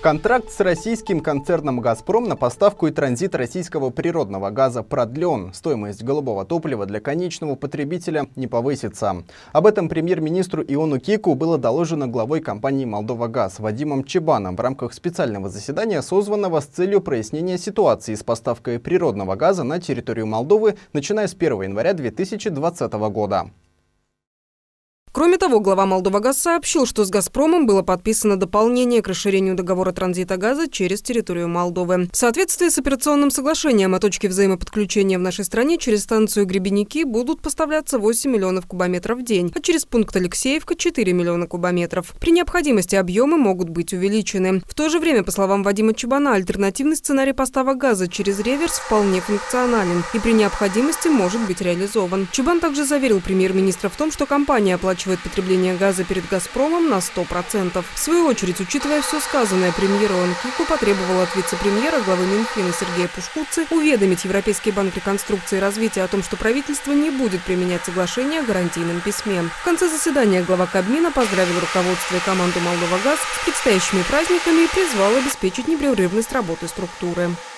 Контракт с российским концерном «Газпром» на поставку и транзит российского природного газа продлен. Стоимость голубого топлива для конечного потребителя не повысится. Об этом премьер-министру Иону Кику было доложено главой компании «Молдова-Газ» Вадимом Чебаном в рамках специального заседания, созванного с целью прояснения ситуации с поставкой природного газа на территорию Молдовы, начиная с 1 января 2020 года. Кроме того, глава «Молдова-Газ» сообщил, что с «Газпромом» было подписано дополнение к расширению договора транзита газа через территорию Молдовы. В соответствии с операционным соглашением о точке взаимоподключения в нашей стране через станцию Гребенники будут поставляться 8 миллионов кубометров в день, а через пункт Алексеевка – 4 миллиона кубометров. При необходимости объемы могут быть увеличены. В то же время, по словам Вадима Чебана, альтернативный сценарий поставок газа через реверс вполне функционален и при необходимости может быть реализован. Чебан также заверил премьер-министра в том, что компания оплачивает потребление газа перед «Газпромом» на 100%. В свою очередь, учитывая все сказанное, премьер Ион Кику потребовал от вице-премьера, главы Минфина Сергея Пушкуцы, уведомить Европейский банк реконструкции и развития о том, что правительство не будет применять соглашение о гарантийном письме. В конце заседания глава Кабмина поздравил руководство и команду «Молдова-Газ» с предстоящими праздниками и призвал обеспечить непрерывность работы структуры.